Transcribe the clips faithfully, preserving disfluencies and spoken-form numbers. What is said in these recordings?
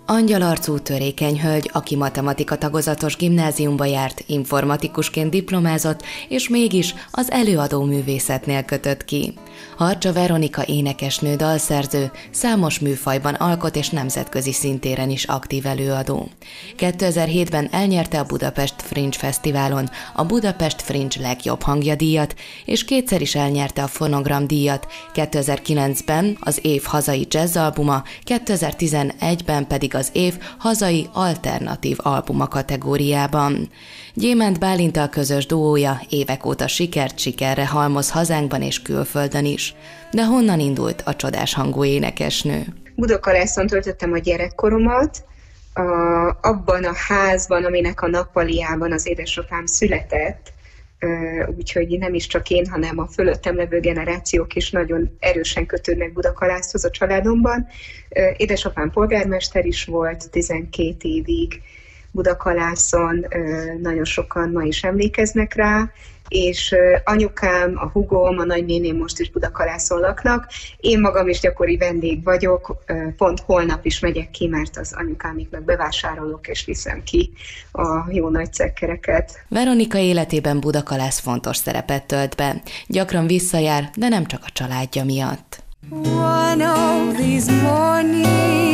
Angyalarcú törékeny hölgy, aki matematika tagozatos gimnáziumba járt, informatikusként diplomázott, és mégis az előadó művészetnél kötött ki. Harcsa Veronika énekesnő, dalszerző, számos műfajban alkot és nemzetközi szintéren is aktív előadó. kétezer-hétben elnyerte a Budapest Fringe Fesztiválon a Budapest Fringe legjobb hangja díjat, és kétszer is elnyerte a Fonogram díjat, kétezer-kilencben az év hazai jazzalbuma, kétezer-tizenegyben pedig az év hazai alternatív albuma kategóriában. Gyémánt Bálinttal közös duója évek óta sikert sikerre halmoz hazánkban és külföldön is. De honnan indult a csodás hangú énekesnő? Budakalászon töltöttem a gyerekkoromat, a, abban a házban, aminek a nappaliában az édesapám született, úgyhogy nem is csak én, hanem a fölöttem levő generációk is nagyon erősen kötődnek Budakalászhoz a családomban. Édesapám polgármester is volt tizenkét évig Budakalászon, nagyon sokan ma is emlékeznek rá, és anyukám, a hugom, a nagynéném most is Budakalászon laknak. Én magam is gyakori vendég vagyok, pont holnap is megyek ki, mert az anyukámiknak bevásárolok, és viszem ki a jó nagy cekkereket. Veronika életében Budakalász fontos szerepet tölt be. Gyakran visszajár, de nem csak a családja miatt. One of these mornings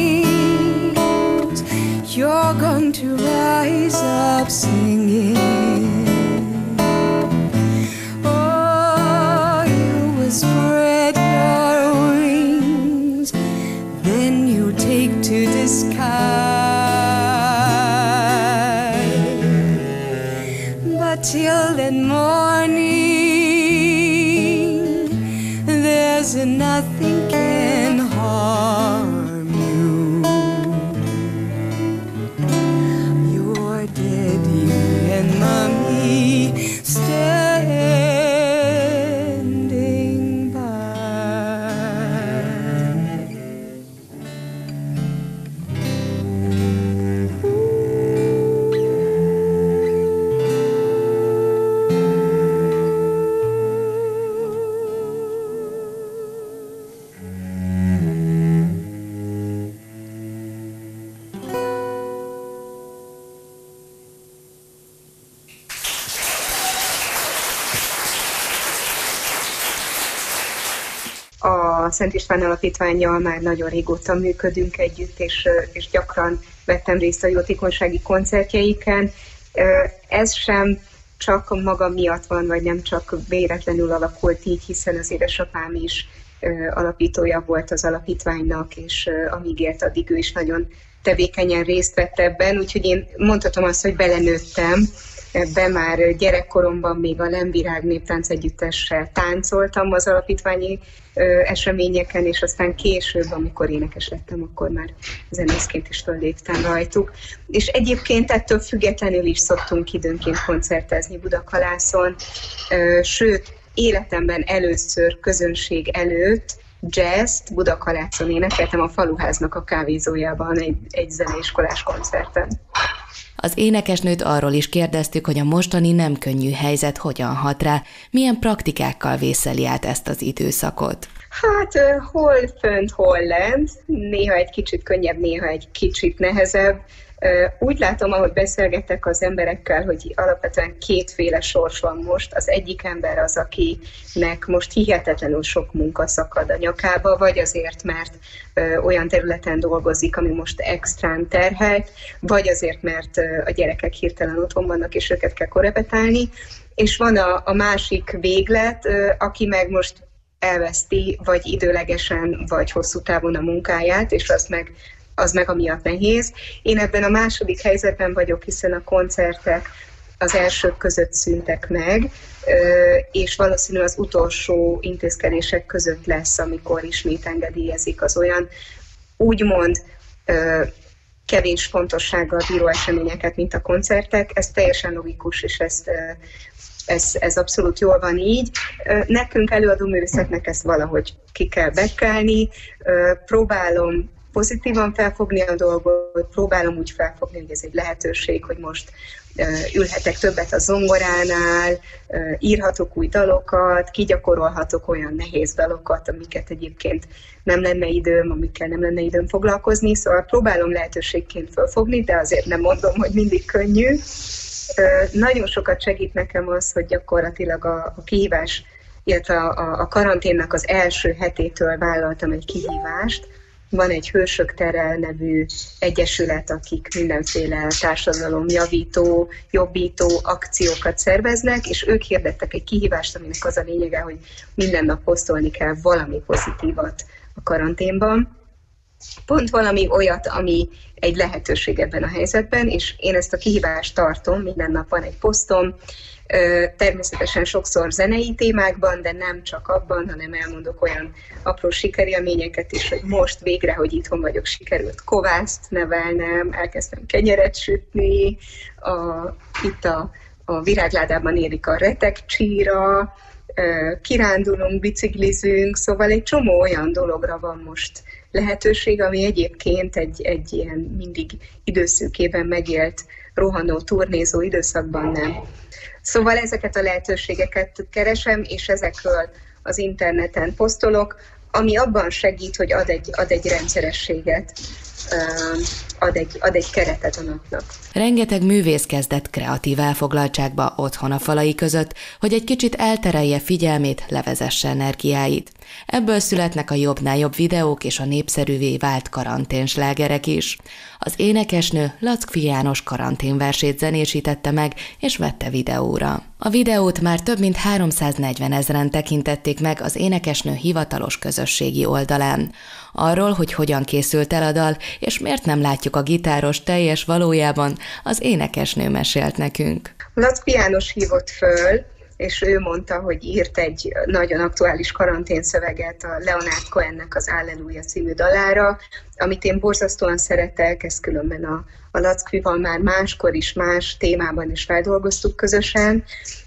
you're going to rise up singing. Spread your wings, then you take to the sky. But till that morning, there's nothing can harm you. Your daddy and mommy stay. A Szent István Alapítvánnyal már nagyon régóta működünk együtt, és, és gyakran vettem részt a jótékonysági koncertjeiken. Ez sem csak maga miatt van, vagy nem csak véletlenül alakult így, hiszen az édesapám is alapítója volt az alapítványnak, és amíg élt, addig ő is nagyon tevékenyen részt vett ebben, úgyhogy én mondhatom azt, hogy belenőttem ebben. Már gyerekkoromban még a Lemvirág Néptánc Együttessel táncoltam az alapítványi ö, eseményeken, és aztán később, amikor énekes lettem, akkor már zenészként is fölléptem rajtuk. És egyébként ettől függetlenül is szoktunk időnként koncertezni Budakalászon, ö, sőt, életemben először közönség előtt jazzt Budakalászon énekeltem a Faluháznak a kávézójában egy, egy zeneiskolás koncerten. Az énekesnőt arról is kérdeztük, hogy a mostani nem könnyű helyzet hogyan hat rá, milyen praktikákkal vészeli át ezt az időszakot. Hát hol fönt, hol lent, néha egy kicsit könnyebb, néha egy kicsit nehezebb. Úgy látom, ahogy beszélgetek az emberekkel, hogy alapvetően kétféle sors van most. Az egyik ember az, akinek most hihetetlenül sok munka szakad a nyakába, vagy azért, mert ö, olyan területen dolgozik, ami most extrán terhelt, vagy azért, mert ö, a gyerekek hirtelen otthon vannak, és őket kell korrepetálni. És van a, a másik véglet, ö, aki meg most elveszti, vagy időlegesen, vagy hosszú távon a munkáját, és azt meg az meg amiatt nehéz. Én ebben a második helyzetben vagyok, hiszen a koncertek az elsők között szűntek meg, és valószínű az utolsó intézkedések között lesz, amikor ismét engedélyezik az olyan úgymond kevés fontossággal bíró eseményeket, mint a koncertek. Ez teljesen logikus, és ezt, ez, ez abszolút jól van így. Nekünk előadó művészetnek ezt valahogy ki kell bekelni. Próbálom pozitívan felfogni a dolgot, próbálom úgy felfogni, hogy ez egy lehetőség, hogy most ülhetek többet a zongoránál, írhatok új dalokat, kigyakorolhatok olyan nehéz dalokat, amiket egyébként nem lenne időm, amikkel nem lenne időm foglalkozni, szóval próbálom lehetőségként fölfogni, de azért nem mondom, hogy mindig könnyű. Nagyon sokat segít nekem az, hogy gyakorlatilag a, a kihívás, illetve a, a karanténnak az első hetétől vállaltam egy kihívást. Van egy Hősök Tere nevű egyesület, akik mindenféle társadalomjavító, jobbító akciókat szerveznek, és ők hirdettek egy kihívást, aminek az a lényege, hogy minden nap posztolni kell valami pozitívat a karanténban. Pont valami olyat, ami egy lehetőség ebben a helyzetben, és én ezt a kihívást tartom, minden nap van egy posztom, természetesen sokszor zenei témákban, de nem csak abban, hanem elmondok olyan apró sikerélményeket is, hogy most végre, hogy itthon vagyok, sikerült kovászt nevelnem, elkezdtem kenyeret sütni, a, itt a, a virágládában érik a retekcsíra, kirándulunk, biciklizünk, szóval egy csomó olyan dologra van most lehetőség, ami egyébként egy, egy ilyen mindig időszűkében megélt, rohanó, turnézó időszakban nem. Szóval ezeket a lehetőségeket keresem, és ezekről az interneten posztolok, ami abban segít, hogy ad egy, ad egy rendszerességet, ad egy, ad egy keretet a napnak. Rengeteg művész kezdett kreatív elfoglaltságba otthon a falai között, hogy egy kicsit elterelje figyelmét, levezesse energiáit. Ebből születnek a jobbnál jobb videók és a népszerűvé vált karanténslágerek is. Az énekesnő Lackfi János karanténversét zenésítette meg, és vette videóra. A videót már több mint háromszáznegyven ezren tekintették meg az énekesnő hivatalos közösségi oldalán. Arról, hogy hogyan készült el a dal, és miért nem látjuk a gitáros teljes valójában, az énekesnő mesélt nekünk. Lackfi János hívott föl, és ő mondta, hogy írt egy nagyon aktuális karanténszöveget a Leonard Cohennek az Alleluja című dalára, amit én borzasztóan szeretek, ezt különben a, a Lackfival már máskor is, más témában is feldolgoztuk közösen,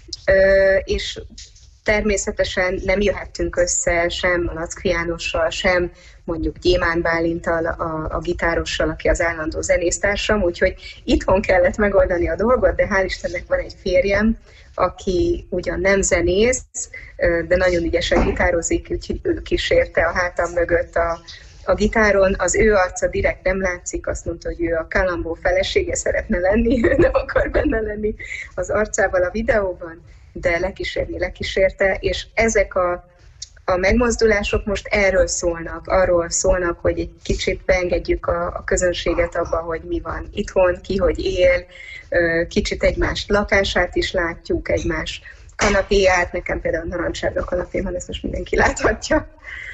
Ö, és természetesen nem jöhettünk össze sem a Lackfi Jánossal, sem mondjuk Gyémánt Bálinttal, a, a gitárossal, aki az állandó zenésztársam, úgyhogy itthon kellett megoldani a dolgot, de hál' Istennek van egy férjem, aki ugyan nem zenész, de nagyon ügyesen gitározik, úgyhogy ő kísérte a hátam mögött a, a gitáron. Az ő arca direkt nem látszik, azt mondta, hogy ő a Kalambó felesége szeretne lenni, ő nem akar benne lenni az arcával a videóban, de lekísérni lekísérte, és ezek a A megmozdulások most erről szólnak, arról szólnak, hogy egy kicsit beengedjük a, a közönséget abba, hogy mi van itthon, ki hogy él, kicsit egymás lakását is látjuk, egymás kanapéját, nekem például narancssárga kanapém van, ezt most mindenki láthatja.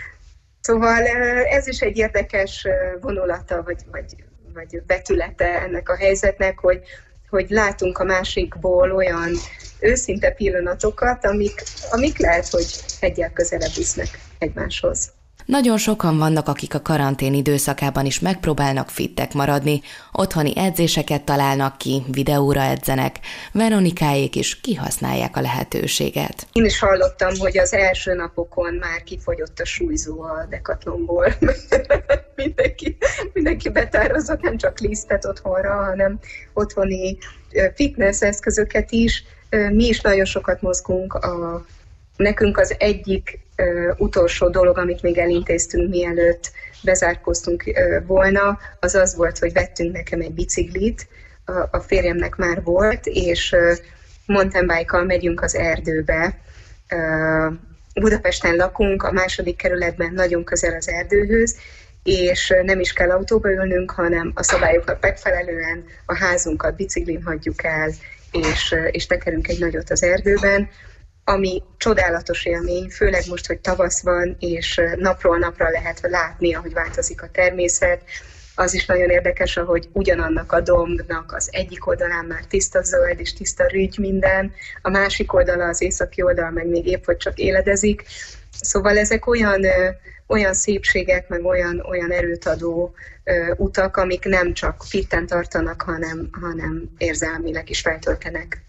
Szóval ez is egy érdekes vonulata, vagy, vagy, vagy betülete ennek a helyzetnek, hogy, hogy látunk a másikból olyan őszinte pillanatokat, amik, amik lehet, hogy egyel közelebb visznek egymáshoz. Nagyon sokan vannak, akik a karantén időszakában is megpróbálnak fittek maradni, otthoni edzéseket találnak ki, videóra edzenek. Veronikáék is kihasználják a lehetőséget. Én is hallottam, hogy az első napokon már kifogyott a súlyzó a Decathlonból. mindenki, mindenki betározott nem csak lisztet otthonra, hanem otthoni fitness eszközöket is. Mi is nagyon sokat mozgunk. A, nekünk az egyik uh, utolsó dolog, amit még elintéztünk, mielőtt bezárkóztunk uh, volna, az az volt, hogy vettünk nekem egy biciklit, a, a férjemnek már volt, és uh, mountain bike-kal megyünk az erdőbe. Uh, Budapesten lakunk, a második kerületben nagyon közel az erdőhöz, és nem is kell autóba ülnünk, hanem a szabályoknak megfelelően a házunkat biciklin hagyjuk el, és, és tekerünk egy nagyot az erdőben, ami csodálatos élmény, főleg most, hogy tavasz van, és napról napra lehet látni, ahogy változik a természet. Az is nagyon érdekes, ahogy ugyanannak a dombnak az egyik oldalán már tiszta zöld és tiszta rügy minden, a másik oldala, az északi oldal meg még épp, hogy csak éledezik. Szóval ezek olyan, olyan szépségek, meg olyan, olyan erőt adó utak, amik nem csak fitten tartanak, hanem, hanem érzelmileg is feltöltenek.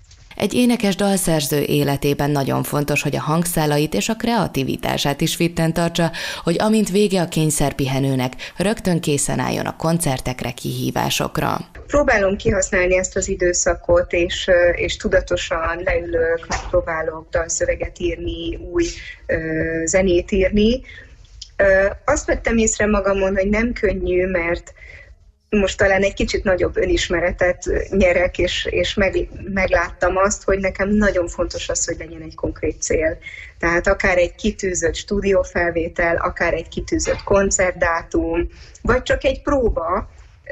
Egy énekes dalszerző életében nagyon fontos, hogy a hangszálait és a kreativitását is fitten tartsa, hogy amint vége a kényszerpihenőnek, rögtön készen álljon a koncertekre, kihívásokra. Próbálom kihasználni ezt az időszakot, és, és tudatosan leülök, megpróbálok dalszöveget írni, új ö, zenét írni. Ö, azt vettem észre magamon, hogy nem könnyű, mert most talán egy kicsit nagyobb önismeretet nyerek, és, és meg, megláttam azt, hogy nekem nagyon fontos az, hogy legyen egy konkrét cél. Tehát akár egy kitűzött stúdiófelvétel, akár egy kitűzött koncertdátum, vagy csak egy próba,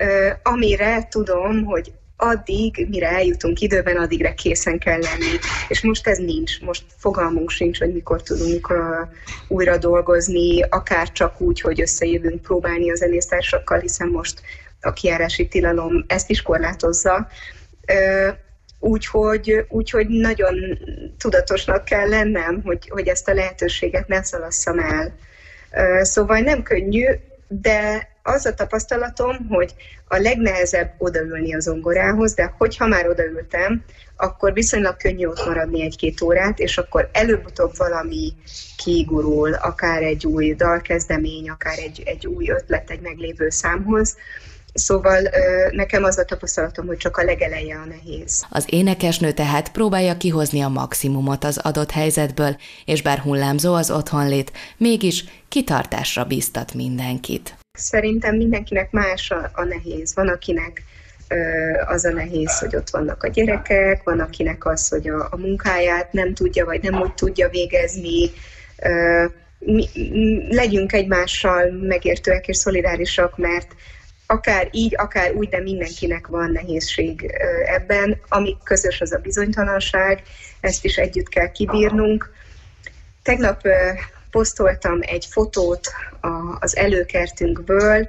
amire tudom, hogy addig, mire eljutunk időben, addigra készen kell lenni. És most ez nincs, most fogalmunk sincs, hogy mikor tudunk uh, újra dolgozni, akár csak úgy, hogy összejövünk próbálni a zenésztársakkal, hiszen most a kijárási tilalom ezt is korlátozza. Uh, Úgyhogy, úgyhogy nagyon tudatosnak kell lennem, hogy, hogy ezt a lehetőséget ne szalasszam el. Uh, szóval nem könnyű, de az a tapasztalatom, hogy a legnehezebb odaülni a zongorához, de hogyha már odaültem, akkor viszonylag könnyű ott maradni egy-két órát, és akkor előbb-utóbb valami kigurul, akár egy új dalkezdemény, akár egy, egy új ötlet egy meglévő számhoz. Szóval nekem az a tapasztalatom, hogy csak a legeleje a nehéz. Az énekesnő tehát próbálja kihozni a maximumot az adott helyzetből, és bár hullámzó az otthonlét, mégis kitartásra bíztat mindenkit. Szerintem mindenkinek más a, a nehéz. Van, akinek ö, az a nehéz, hogy ott vannak a gyerekek, van, akinek az, hogy a, a munkáját nem tudja, vagy nem úgy tudja végezni. Ö, mi, legyünk egymással megértőek és szolidárisak, mert akár így, akár úgy, de mindenkinek van nehézség ebben. Ami közös, az a bizonytalanság, ezt is együtt kell kibírnunk. Tegnap posztoltam egy fotót az előkertünkből,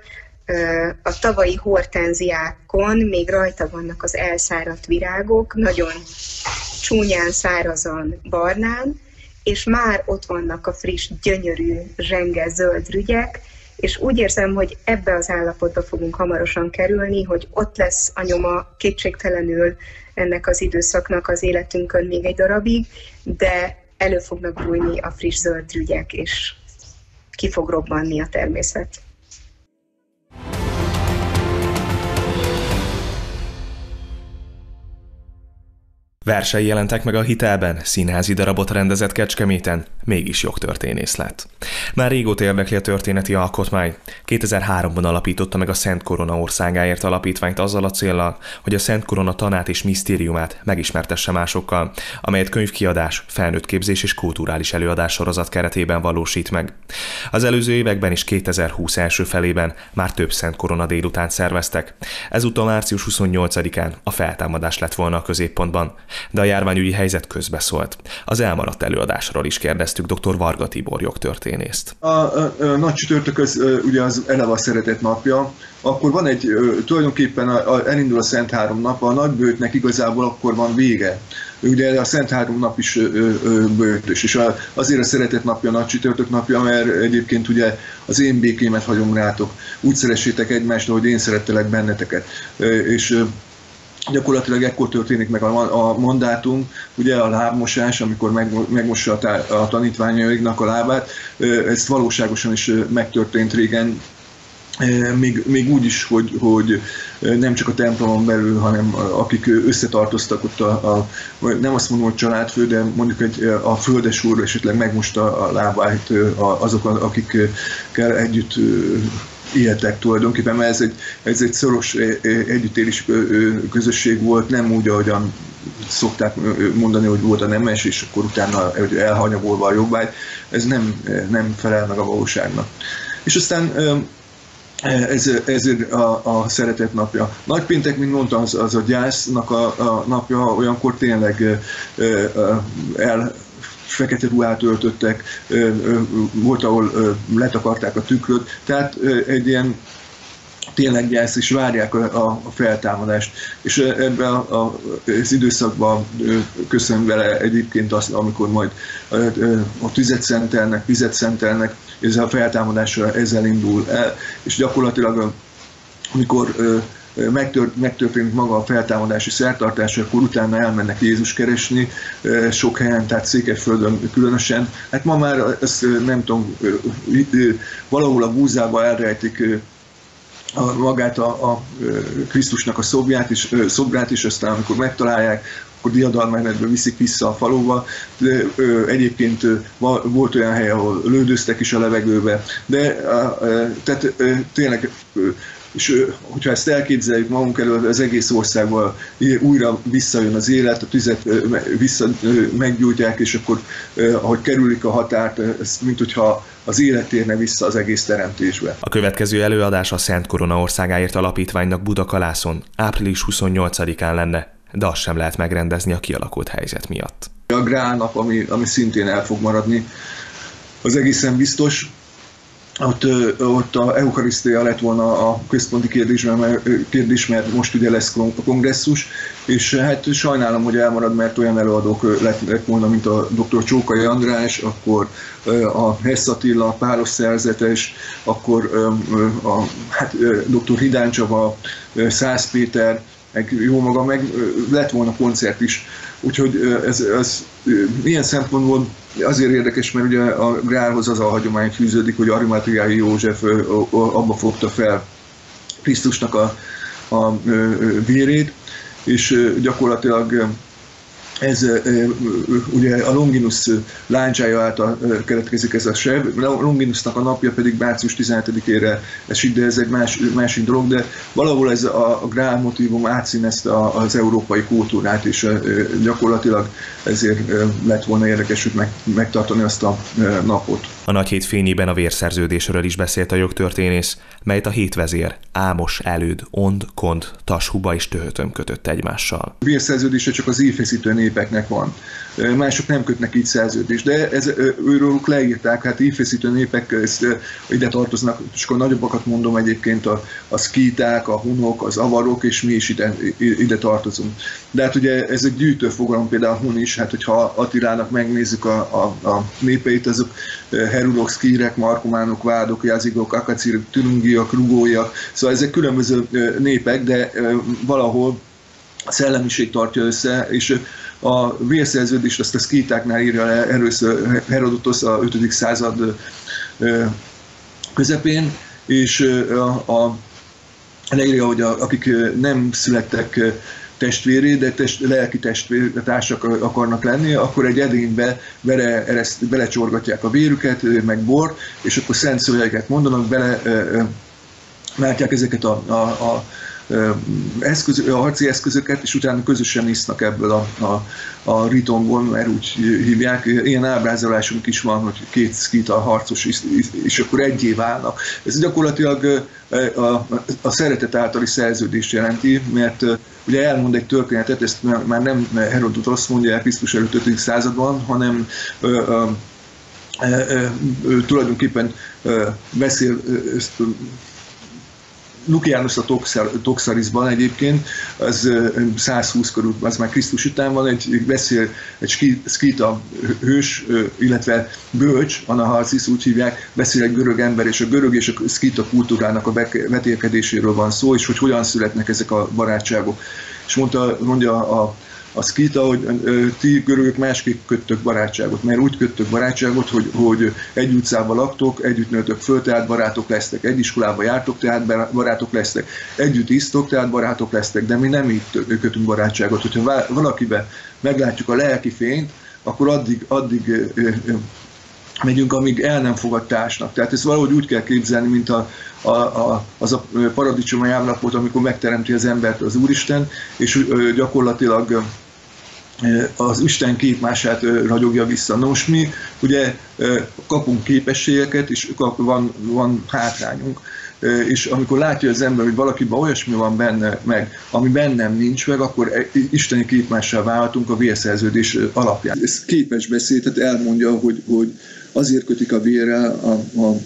a tavalyi hortenziákon még rajta vannak az elszáradt virágok, nagyon csúnyán, szárazan, barnán, és már ott vannak a friss, gyönyörű, zsenge, zöld rügyek, és úgy érzem, hogy ebbe az állapotba fogunk hamarosan kerülni, hogy ott lesz a nyoma kétségtelenül ennek az időszaknak az életünkön még egy darabig, de elő fognak bújni a friss zöld rügyek, és ki fog robbanni a természet. Versei jelentek meg a Hitelben, színházi darabot rendezett Kecskeméten, mégis jogtörténész lett. Már régóta érdekli a történeti alkotmány. kétezer-háromban alapította meg a Szent Korona Országáért Alapítványt azzal a céllal, hogy a Szent Korona tanát és misztériumát megismertesse másokkal, amelyet könyvkiadás, felnőttképzés és kulturális előadás sorozat keretében valósít meg. Az előző években is kétezer-húsz első felében már több Szent Korona délutánt szerveztek. Ezúttal március huszonnyolcadikán a feltámadás lett volna a középpontban, de a járványügyi helyzet közbeszólt. Az elmaradt előadásról is kérdeztük dr. Varga Tibor jogtörténészt. A, a, a nagy csütörtök az ugye az eleve a szeretet napja, akkor van egy, tulajdonképpen a, a, elindul a Szent Három nap, a nagybőjtnek igazából akkor van vége. Ugye a Szent Három nap is bőjtös, és a, azért a szeretet napja, a nagy csütörtök napja, mert egyébként ugye az én békémet hagyom rátok. Úgy szeressétek egymást, ahogy én szerettelek benneteket. És gyakorlatilag ekkor történik meg a, a mandátum, ugye a lábmosás, amikor meg, megmossa a, a tanítványaiknak a lábát, ez valóságosan is megtörtént régen, még, még úgy is, hogy, hogy nem csak a templomon belül, hanem akik összetartoztak ott, a, a, nem azt mondom, hogy családfő, de mondjuk egy, a földesúr esetleg megmosta a lábát azok, akikkel együtt éltek tulajdonképpen, mert ez egy, ez egy szoros együttélés közösség volt, nem úgy, ahogyan szokták mondani, hogy volt a nemes, és akkor utána elhanyagolva a jobbágy, ez nem, nem felel meg a valóságnak. És aztán ez, ez a, a szeretet napja. Nagypéntek, mint mondtam, az, az a gyásznak a, a napja, olyankor tényleg el fekete ruhát öltöttek, volt, ahol letakarták a tükröt, tehát egy ilyen tényleg gyász, és várják a, a feltámadást. És ebben a, a, az időszakban köszönöm vele egyébként azt, amikor majd a tüzet szentelnek, vizet szentelnek, ez a feltámadásra ezzel indul el, és gyakorlatilag amikor megtört, megtörténik maga a feltámadási szertartás, akkor utána elmennek Jézus keresni sok helyen, tehát Székelyföldön különösen. Hát ma már ezt nem tudom, valahol a búzába elrejtik a, magát a, a Krisztusnak a szobrát is, szobrát is, aztán amikor megtalálják, akkor diadalmenetben viszik vissza a faluba. De, ö, egyébként ö, volt olyan hely, ahol lődöztek is a levegőbe, de ö, tehát ö, tényleg, ö, és hogyha ezt elképzeljük magunk elől, az egész országban újra visszajön az élet, a tüzet vissza meggyújtják, és akkor ahogy kerülik a határt, ez mint hogyha az élet térne vissza az egész teremtésbe. A következő előadás a Szent Korona Országáért Alapítványnak Budakalászon április huszonnyolcadikán lenne, de azt sem lehet megrendezni a kialakult helyzet miatt. A Grál nap, ami, ami szintén el fog maradni, az egészen biztos. Ott, ott a eukarisztia lett volna a központi kérdés, kérdés, mert most ugye lesz kongresszus, és hát sajnálom, hogy elmarad, mert olyan előadók lettek volna, mint a doktor Csókai András, akkor a Hess Attila, a Pálos szerzetes, akkor a hát, doktor Hidán Csaba, Szász Péter, meg jó maga, meg lett volna koncert is. Úgyhogy ez, ez ilyen szempontból azért érdekes, mert ugye a Grálhoz az a hagyomány fűződik, hogy Arimátiai József abba fogta fel Krisztusnak a, a vérét, és gyakorlatilag ez ugye a Longinus láncsája által keletkezik ez a seb. Longinusnak a napja pedig március tizenhetedikére esik, de ez egy más, másik dolog, de valahol ez a, a Grál motívum átszínezte az európai kultúrát, és gyakorlatilag ezért lett volna érdekes, hogy meg, megtartani azt a napot. A nagy hét fényében a vérszerződésről is beszélt a jogtörténész, melyet a hét vezér Ámos, Előd, Ond, Kond, Tashuba és Töhötöm kötött egymással. A vérszerződése csak az évfeszítő népeknek van. Mások nem kötnek így szerződést, de ez, őróluk leírták, hát évfeszítő népek ezt, ide tartoznak, és akkor nagyobbakat mondom egyébként, a, a szkíták, a hunok, az avarok, és mi is ide, ide tartozunk. De hát ugye ez egy gyűjtő fogalom, például a hun is, hát hogyha Attilának megnézzük a, a, a népeit, azok herulok, szkírek, markománok, vádok, jázigok, akacírok, türungiak, rugóiak, szóval ezek különböző népek, de valahol a szellemiség tartja össze, és a vérszerződést azt a szkítáknál írja le először Herodotosz a ötödik század közepén, és a, a, leírja, hogy a, akik nem születtek testvéré, de test, lelki testvértársak akarnak lenni, akkor egy edénybe bele, ereszt, belecsorgatják a vérüket, meg bor, és akkor szent szövegeket mondanak, bele látják ezeket a, a, a Eszköz, a harci eszközöket, és utána közösen isznak ebből a, a, a ritongból, mert úgy hívják. Ilyen ábrázolásunk is van, hogy két szkíta harcos, és, és akkor egyé válnak. Ez gyakorlatilag a, a, a szeretet általi szerződést jelenti, mert ugye elmond egy történetet, ezt már nem Herodotosz mondja el Krisztus előtt ötödik században, hanem ö, ö, ö, ö, tulajdonképpen ö, beszél ezt, Lukianus a Toxarisban egyébként, az százhúsz körül, az már Krisztus után van, egy beszél, egy szkíta hős, illetve bölcs, Anaharsis úgy hívják, beszél egy görög ember, és a görög és a szkíta kultúrának a vetélkedéséről van szó, és hogy hogyan születnek ezek a barátságok. És mondta, mondja a a szkíta, hogy ti görögök másképp köttök barátságot, mert úgy köttök barátságot, hogy, hogy egy utcában laktok, együtt nőtök föl, tehát barátok lesztek, egy iskolába jártok, tehát barátok lesztek, együtt isztok, tehát barátok lesztek, de mi nem így kötünk barátságot. Hogyha valakiben meglátjuk a lelki fényt, akkor addig, addig megyünk, amíg el nem fogad társnak. Tehát ezt valahogy úgy kell képzelni, mint a, a, a, az a paradicsomi ábrapot, amikor megteremti az embert az Úristen, és gyakorlatilag az Isten képmását ragyogja vissza. Na most mi ugye kapunk képességeket, és van, van hátrányunk. És amikor látja az ember, hogy valakiben olyasmi van benne meg, ami bennem nincs meg, akkor isteni képmással válhatunk a vérszerződés alapján. Ez képes beszéd, tehát elmondja, hogy, hogy azért kötik a vérrel a, a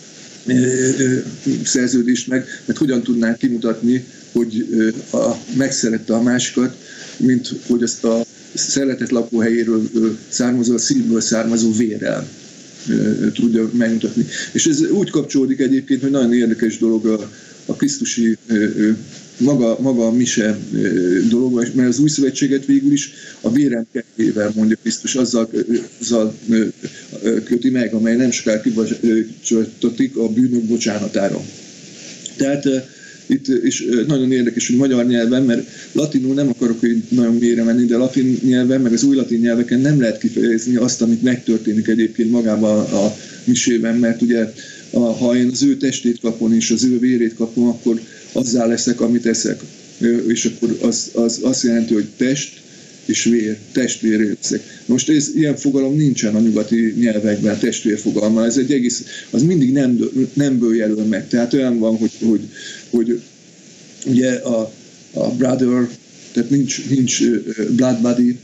szerződést meg, mert hogyan tudnánk kimutatni, hogy a, megszerette a másikat, mint hogy ezt a szeretet lakóhelyéről származó, a szívből származó vérrel tudja megmutatni. És ez úgy kapcsolódik egyébként, hogy nagyon érdekes dolog a, a krisztusi maga, maga a mise dolog, mert az új szövetséget végül is a vérem kedvével, mondja Krisztus, azzal, azzal köti meg, amely nem sokára kibocsátatik a bűnök bocsánatára. Tehát itt, és nagyon érdekes, hogy magyar nyelven, mert latinul nem akarok hogy nagyon mélyre menni, de latin nyelven, meg az új latin nyelveken nem lehet kifejezni azt, amit megtörténik egyébként magában a, a misében, mert ugye a, ha én az ő testét kapom és az ő vérét kapom, akkor azzá leszek, amit eszek. És akkor az, az azt jelenti, hogy test és vér, testvéré leszek. Most ez, ilyen fogalom nincsen a nyugati nyelvekben, testvérfogalma, ez egy egész, az mindig nem, nemből jelöl meg. Tehát olyan van, hogy, hogy, hogy ugye a, a brother, tehát nincs, nincs blood buddy,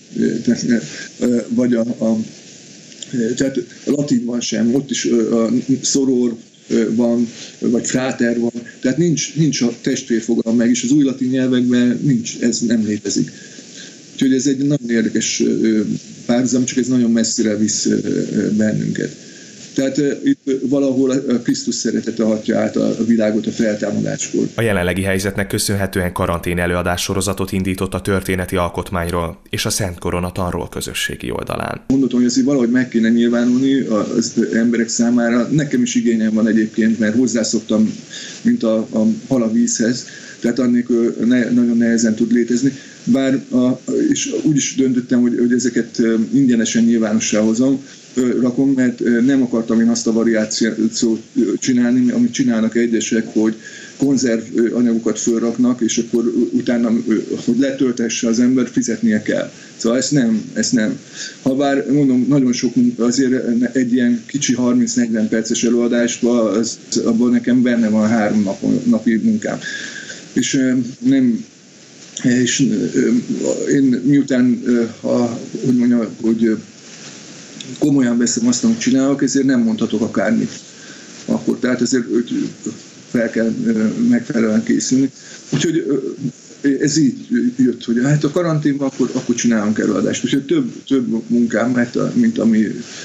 vagy a, a tehát a latinban sem, ott is a soror van, vagy fráter van, tehát nincs, nincs a testvérfogalom meg, és az új latin nyelvekben nincs, ez nem létezik. Úgyhogy ez egy nagyon érdekes párhuzam, csak ez nagyon messzire visz bennünket. Tehát itt valahol a Krisztus szeretete hatja át a világot a feltámadáskor. A jelenlegi helyzetnek köszönhetően karantén előadás sorozatot indított a történeti alkotmányról és a Szent Korona Tanról közösségi oldalán. Mondhatom, hogy azért valahogy meg kéne nyilvánulni az emberek számára. Nekem is igényem van egyébként, mert hozzászoktam, mint a, a hal a vízhez, tehát annélkül ne, nagyon nehezen tud létezni. Bár a, és úgy is döntöttem, hogy, hogy ezeket ingyenesen nyilvánossá hozom, rakom, mert nem akartam én azt a variációt csinálni, amit csinálnak egyesek, hogy konzerv anyagokat fölraknak, és akkor utána, hogy letöltesse az ember, fizetnie kell. Szóval ezt nem, ezt nem. Habár mondom, nagyon sok munka, azért egy ilyen kicsi harminc-negyven perces előadásban, az, abban nekem benne van három nap, napi munkám. És nem, és én miután, ha, hogy mondjam, hogy komolyan veszem azt, amit csinálok, ezért nem mondhatok akármit. Akkor, tehát ezért fel kell megfelelően készülni. Úgyhogy ez így jött, hogy hát a karanténban akkor, akkor csinálunk előadást. Úgyhogy több, több munkám, mert, mint ami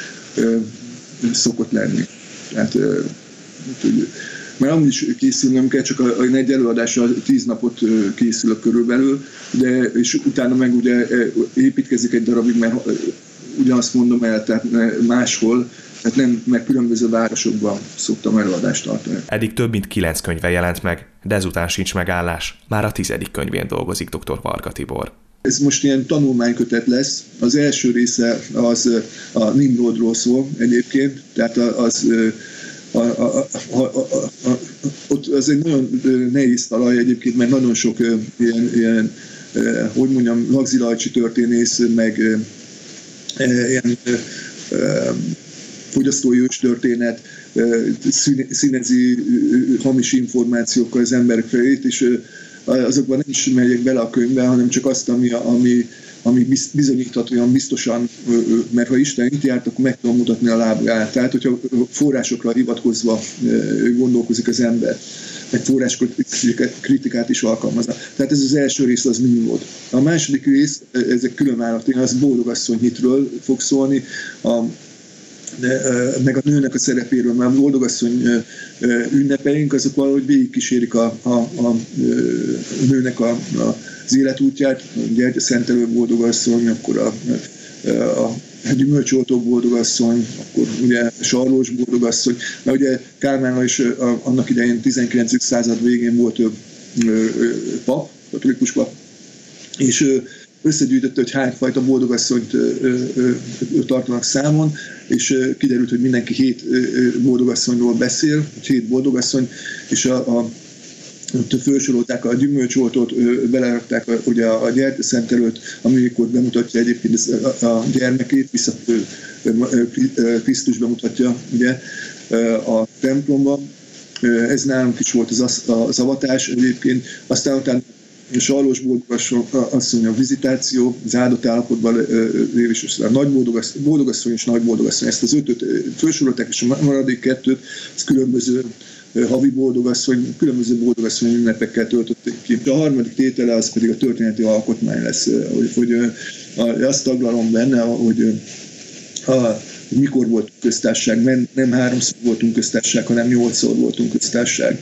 szokott lenni. Tehát, úgyhogy, mert amúgy is készülnöm kell, csak a, a egy előadással tíz napot készülök körülbelül, de és utána meg ugye építkezik egy darabig, mert ugyanazt mondom el, tehát máshol, tehát nem, meg különböző városokban szoktam előadást tartani. Eddig több mint kilenc könyve jelent meg, de ezután sincs megállás. Már a tizedik könyvén dolgozik dr. Varga Tibor. Ez most ilyen tanulmánykötet lesz. Az első része az a Nimrodról szól egyébként, tehát az, a, a, a, a, a, a, ott az egy nagyon nehéz talaj egyébként, mert nagyon sok ilyen, ilyen hogy mondjam, lagzilajcsi történész, meg ilyen fogyasztói őstörténet, színezi hamis információkkal az emberek felét, és azokban nem is megyek bele a könyvbe, hanem csak azt, ami, ami, ami bizonyíthatóan biztosan, mert ha Isten itt járt, akkor meg tudom mutatni a lábát. Tehát, hogyha forrásokra hivatkozva gondolkozik az ember, meg forrás kritikát is alkalmazna. Tehát ez az első rész, az Nimrod. A második rész, ezek különálló, az boldogasszony hitről fog szólni, a, meg a nőnek a szerepéről, mert a boldogasszony ünnepeink, azok valahogy végigkísérik a, a, a nőnek a, a, az életútját, ugye a szentelő boldogasszony, akkor a, a a gyümölcsoltó boldogasszony, akkor ugye sarlós boldogasszony, mert ugye Kálmánnal is annak idején tizenkilencedik század végén volt ő, ő, pap, katolikus pap, és összegyűjtötte, hogy hányfajta boldogasszonyt tartanak számon, és kiderült, hogy mindenki hét boldogasszonyról beszél, hét boldogasszony, és a, a ott felsorolták a gyümölcsoltót, belerakták ugye a gyertyaszentelőt, amikor bemutatja egyébként a gyermekét, vissza Krisztus bemutatja ugye, a templomban. Ez nálunk is volt az, az avatás egyébként. Aztán utána a sarlós boldogasszony, a vizitáció, az áldott állapotban lévés, a nagy boldogasszony és nagy boldogasszony. Ezt az ötöt felsorolták, és a maradék kettőt, ez különböző havi boldogasszony, különböző boldogasszony ünnepekkel töltötték ki. A harmadik tétele az pedig a történeti alkotmány lesz, hogy, hogy azt taglalom benne, hogy a, mikor volt köztársaság, nem, nem háromszor voltunk köztársaság, hanem nyolcszor voltunk köztársaság.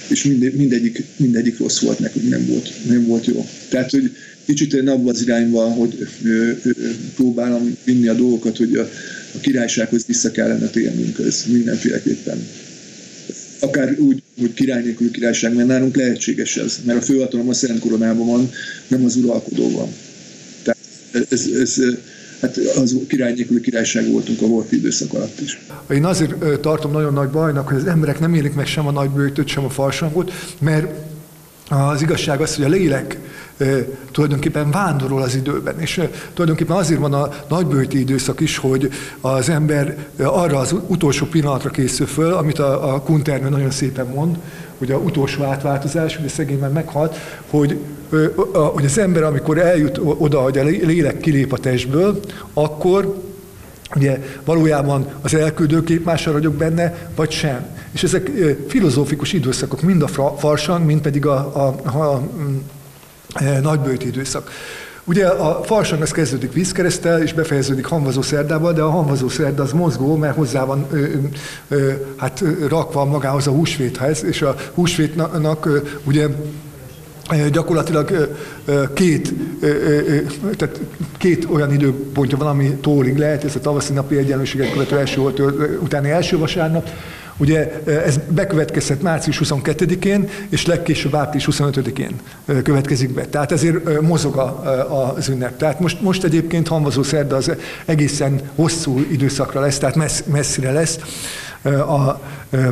és minde, mindegyik, mindegyik rossz volt nekünk, nem volt, nem volt jó. Tehát, hogy kicsit én abban az irányban, hogy ö, ö, próbálom vinni a dolgokat, hogy a, a királysághoz vissza kellene térnünk, ez mindenféleképpen. Akár úgy, hogy király nélküli királyság, mert nálunk lehetséges ez, mert a főhatalom a Szent Koronában van, nem az uralkodóban. Tehát ez, ez, hát az király nélküli királyság voltunk a Horthy időszak alatt is. Én azért tartom nagyon nagy bajnak, hogy az emberek nem élik meg sem a nagyböjtöt, sem a farsangot, mert az igazság az, hogy a lélek e, tulajdonképpen vándorol az időben, és e, tulajdonképpen azért van a nagyböjti időszak is, hogy az ember arra az utolsó pillanatra készül föl, amit a, a Kunternő nagyon szépen mond, hogy a utolsó átváltozás, hogy a szegény már meghalt, hogy, a, hogy az ember, amikor eljut oda, hogy a lélek kilép a testből, akkor ugye valójában az elküldő képmással vagyok benne, vagy sem. És ezek filozófikus időszakok, mind a farsang, mind pedig a, a, a, a, a nagyböjti időszak. Ugye a farsang az kezdődik vízkereszttel, és befejeződik hamvazó szerdával, de a hamvazó szerda az mozgó, mert hozzá van ö, ö, hát, rakva magához a húsvéthez, és a húsvétnak ö, ugye gyakorlatilag két, tehát két olyan időpontja van, ami tólig lehet, ez a tavaszi napi egyenlőséget követő első volt, utáni első vasárnap. Ugye ez bekövetkezhet március huszonkettedikén, és legkésőbb április huszonötödikén következik be. Tehát ezért mozog a, az ünnep. Tehát most, most egyébként hamvazó szerda az egészen hosszú időszakra lesz, tehát messz, messzire lesz a, a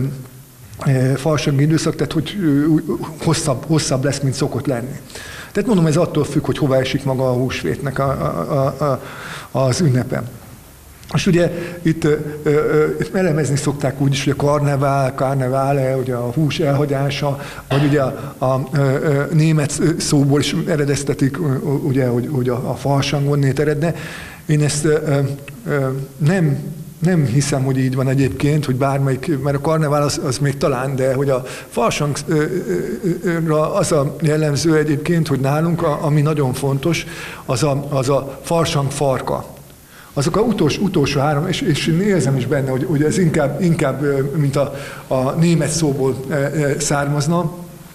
farsangi időszak, tehát hogy hosszabb, hosszabb lesz, mint szokott lenni. Tehát mondom, ez attól függ, hogy hova esik maga a húsvétnek a, a, a, az ünnepe. És ugye itt, ö, ö, itt elemezni szokták úgy is, hogy a karnevál, karnevále, ugye a hús elhagyása, vagy ugye a, a, a német szóból is eredeztetik, ugye, hogy, hogy a, a farsangonnét eredne. Én ezt ö, ö, nem Nem hiszem, hogy így van egyébként, hogy bármelyik, mert a karnevál az, az még talán, de hogy a farsangra az a jellemző egyébként, hogy nálunk, a, ami nagyon fontos, az a, az a farsang farka. Azok a utolsó, utolsó három, és, és én érzem is benne, hogy, hogy ez inkább, inkább mint a, a német szóból származna,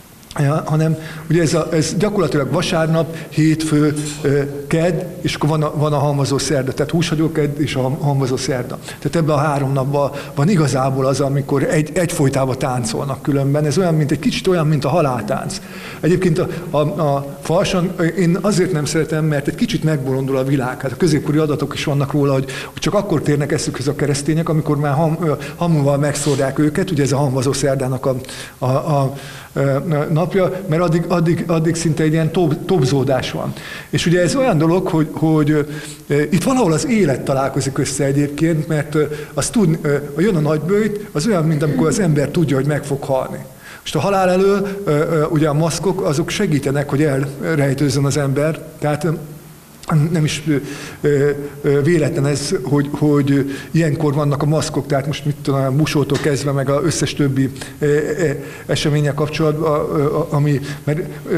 Ja, hanem ugye ez, a, ez gyakorlatilag vasárnap, hétfő, kedd, és akkor van a, van a hamvazó szerda, tehát húshagyó kedd és a hamvazó szerda. Tehát ebben a három napban van igazából az, amikor egy, egyfolytában táncolnak különben. Ez olyan, mint egy kicsit olyan, mint a haláltánc. Egyébként a, a, a farsang, én azért nem szeretem, mert egy kicsit megbolondul a világ. Hát a középkori adatok is vannak róla, hogy, hogy csak akkor térnek eszükhez a keresztények, amikor már ham, hamuval megszórják őket, ugye ez a hamvazó szerdának a, a, a napja, mert addig, addig, addig szinte egy ilyen tob, tobzódás van. És ugye ez olyan dolog, hogy, hogy itt valahol az élet találkozik össze egyébként, mert azt tud, jön a nagyböjt, az olyan, mint amikor az ember tudja, hogy meg fog halni. Most a halál elől ugye a maszkok, azok segítenek, hogy elrejtőzzön az ember, tehát nem is ö, ö, véletlen ez, hogy, hogy ilyenkor vannak a maszkok, tehát most mit tudom, a busótól kezdve, meg az összes többi ö, ö, eseménye kapcsolatban, ami, mert ö,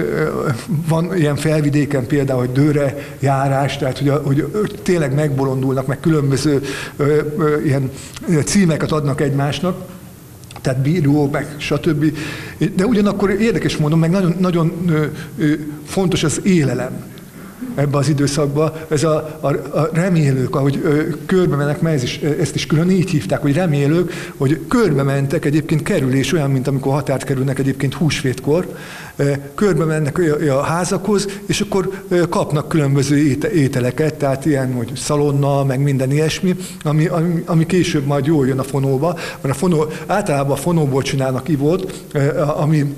van ilyen felvidéken például, hogy dőre járás, tehát hogy, a, hogy tényleg megbolondulnak, meg különböző ö, ö, ilyen címeket adnak egymásnak, tehát bíró, meg stb. De ugyanakkor érdekes módon, meg nagyon, nagyon ö, ö, fontos az élelem ebben az időszakban, ez a, a, a remélők, ahogy ö, körbe mennek, mert ez is, ezt is külön így hívták, hogy remélők, hogy körbe mentek, egyébként kerülés olyan, mint amikor határt kerülnek egyébként húsvétkor, ö, körbe mennek a, a házakhoz, és akkor ö, kapnak különböző éte, ételeket, tehát ilyen, hogy szalonna, meg minden ilyesmi, ami, ami, ami később majd jól jön a fonóba, mert a fonó, általában a fonóból csinálnak ivót, ö, ami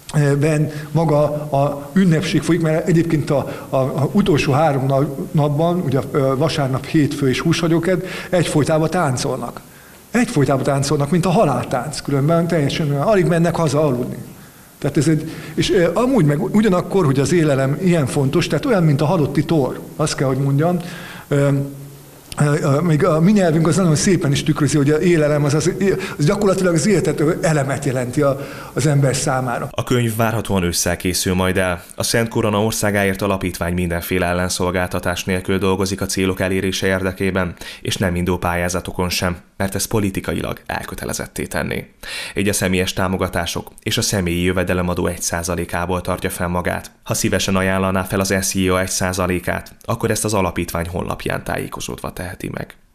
ben maga a ünnepség folyik, mert egyébként a, a, a utolsó három napban, ugye vasárnap, hétfő és húshagyókedd, egyfolytában táncolnak. Egyfolytában táncolnak, mint a haláltánc, különben teljesen alig mennek haza aludni. Tehát ez egy, és amúgy meg ugyanakkor, hogy az élelem ilyen fontos, tehát olyan, mint a halotti tor, azt kell, hogy mondjam, még a mi nyelvünk az nagyon szépen is tükrözi, hogy az élelem az, az, az gyakorlatilag az életető elemet jelenti a, az ember számára. A könyv várhatóan ősszel készül majd el. A Szent Korona Országáért Alapítvány mindenféle ellenszolgáltatás nélkül dolgozik a célok elérése érdekében, és nem indul pályázatokon sem. mert ez politikailag elkötelezetté tenné. Így a személyes támogatások és a személyi jövedelemadó egy százalékából tartja fel magát. Ha szívesen ajánlaná fel az es zé i o egy százalékát, akkor ezt az alapítvány honlapján tájékozódva teheti meg.